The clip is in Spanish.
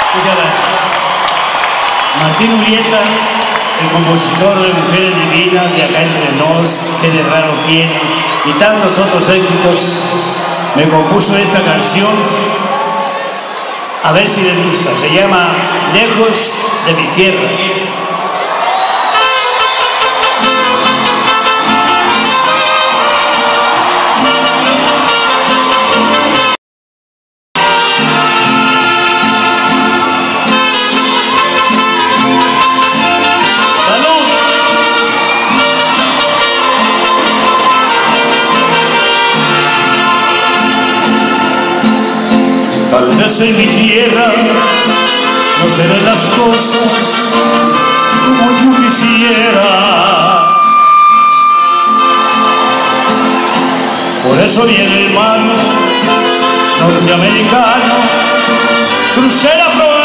Muchas gracias. Martín Urieta, el compositor de Mujeres Divinas, de Acá Entre Nos, Qué de Raro Tiene, y tantos otros éxitos, me compuso esta canción. A ver si les gusta. Se llama Lejos de mi tierra. Tal vez en mi tierra no se ven las cosas como yo quisiera. Por eso viene el mar norteamericano, crucé la frontera.